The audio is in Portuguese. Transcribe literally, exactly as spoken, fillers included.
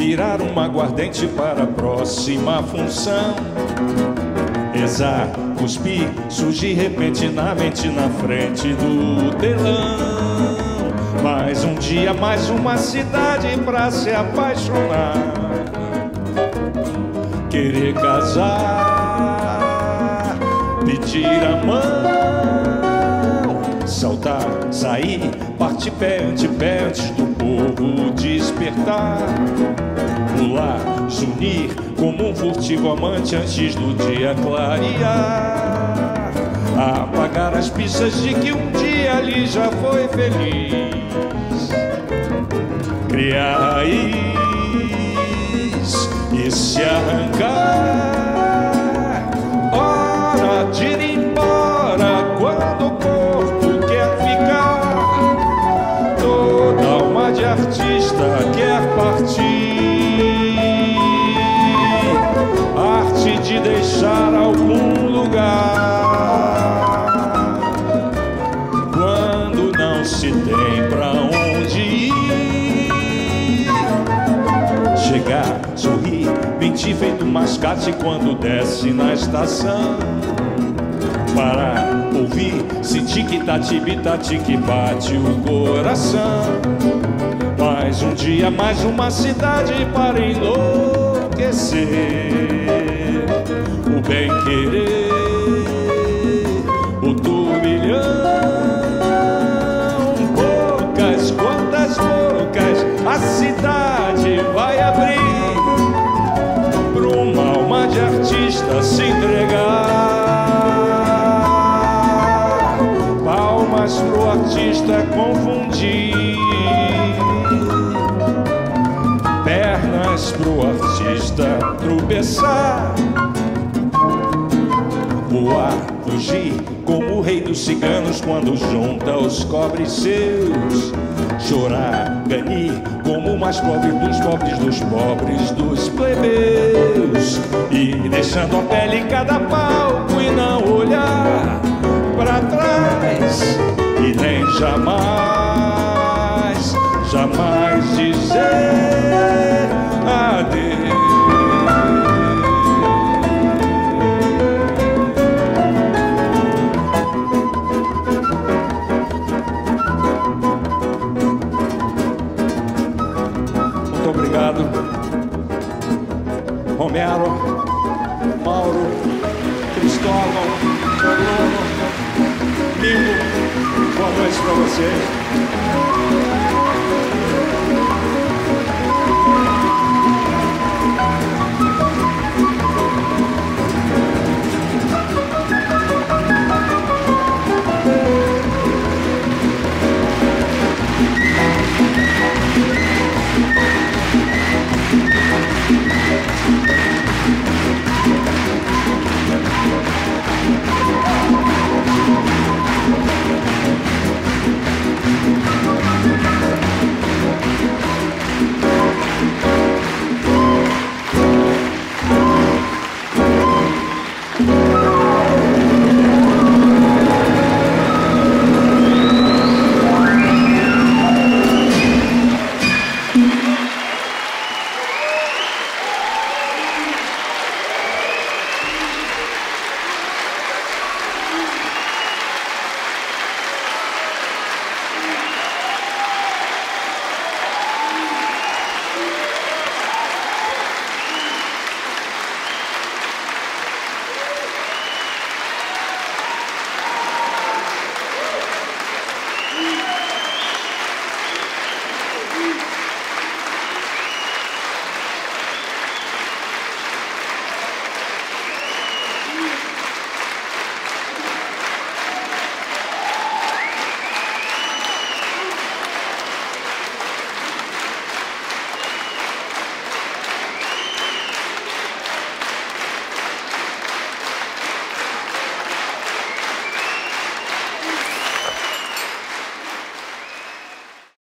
virar uma aguardente para a próxima função. Exar, cuspir, surgir repentinamente na frente do telão. Mais um dia, mais uma cidade pra se apaixonar. Querer casar, pedir a mão, saltar, sair, partir pé ante pé antes do povo despertar. Pular, zunir como um furtivo amante antes do dia clarear. Apagar as pistas de que um dia ali já foi feliz. Criar raiz e se arrancar. Hora de ir embora quando o corpo quer ficar. Toda alma de artista quer partir. Arte de deixar algum lugar. Quando não se tem pra onde ir. Chegar, sorrir, mentir feito mascate quando desce na estação. Parar, ouvir, sentir que tati-bitati que bate o coração. Mais um dia, mais uma cidade para enlouquecer. O bem-querer, o turbilhão. Poucas, quantas bocas a cidade vai abrir para uma alma de artista se entregar. Palmas pro artista confundir. Pernas pro artista tropeçar. Voar, fugir como o rei dos ciganos quando junta os cobres seus. Chorar, ganir como o mais pobre dos pobres dos pobres dos plebeus. E deixando a pele em cada palco e não olhar pra trás. E nem jamais, jamais dizer adeus. Obrigado, Romero, Mauro, Cristóvão, Bruno, Mimo, boa noite para vocês.